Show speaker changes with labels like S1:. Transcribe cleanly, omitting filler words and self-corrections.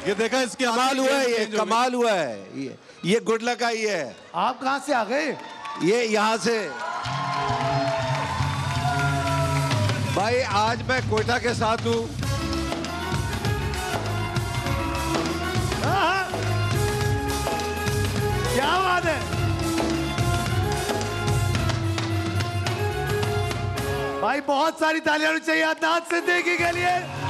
S1: ये देखा इसके
S2: कमाल हुआ है, ये कमाल हुआ है, ये गुड लक आई है।
S3: आप कहाँ से आ गए?
S2: ये यहाँ से भाई, आज मैं कोयटा के साथ हूँ।
S3: क्या बात है भाई, बहुत सारी तालियां चाहिए अदनान सिद्दीकी के लिए।